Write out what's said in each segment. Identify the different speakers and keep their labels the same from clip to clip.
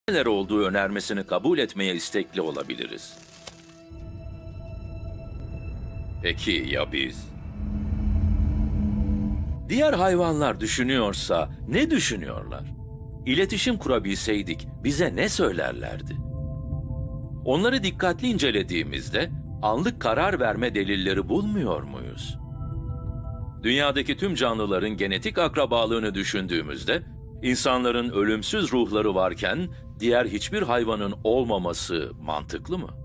Speaker 1: neler olduğu önermesini kabul etmeye istekli olabiliriz. Peki ya biz? Diğer hayvanlar düşünüyorsa ne düşünüyorlar? İletişim kurabilseydik bize ne söylerlerdi? Onları dikkatli incelediğimizde anlık karar verme delilleri bulmuyor muyuz? Dünyadaki tüm canlıların genetik akrabalığını düşündüğümüzde insanların ölümsüz ruhları varken diğer hiçbir hayvanın olmaması mantıklı mı?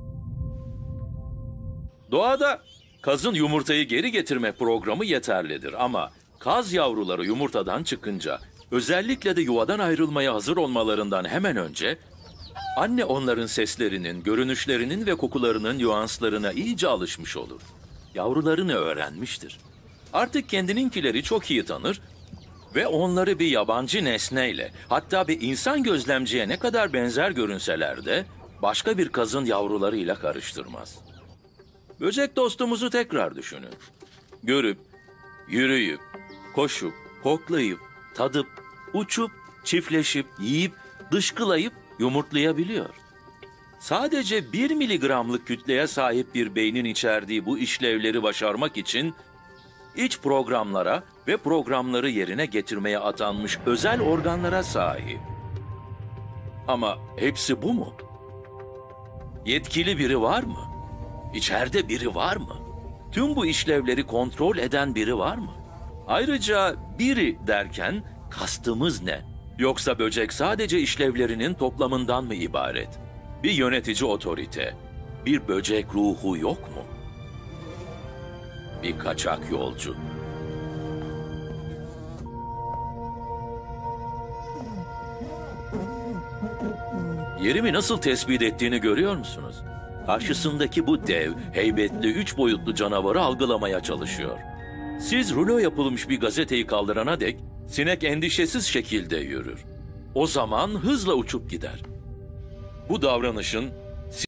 Speaker 1: Doğada kazın yumurtayı geri getirme programı yeterlidir ama kaz yavruları yumurtadan çıkınca, özellikle de yuvadan ayrılmaya hazır olmalarından hemen önce, anne onların seslerinin, görünüşlerinin ve kokularının nüanslarına iyice alışmış olur. Yavrularını öğrenmiştir. Artık kendininkileri çok iyi tanır ve onları bir yabancı nesneyle, hatta bir insan gözlemciye ne kadar benzer görünseler de, başka bir kazın yavrularıyla karıştırmaz. Böcek dostumuzu tekrar düşünün. Görüp, yürüyüp, koşup, koklayıp, tadıp, uçup, çiftleşip, yiyip, dışkılayıp yumurtlayabiliyor. Sadece 1 miligramlık kütleye sahip bir beynin içerdiği bu işlevleri başarmak için iç programlara ve programları yerine getirmeye atanmış özel organlara sahip. Ama hepsi bu mu? Yetkili biri var mı? İçeride biri var mı? Tüm bu işlevleri kontrol eden biri var mı? Ayrıca biri derken kastımız ne? Yoksa böcek sadece işlevlerinin toplamından mı ibaret? Bir yönetici otorite, bir böcek ruhu yok mu? Bir kaçak yolcu. Yerimi nasıl tespit ettiğini görüyor musunuz? Karşısındaki bu dev, heybetli 3 boyutlu canavarı algılamaya çalışıyor. Siz rulo yapılmış bir gazeteyi kaldırana dek sinek endişesiz şekilde yürür. O zaman hızla uçup gider. Bu davranışın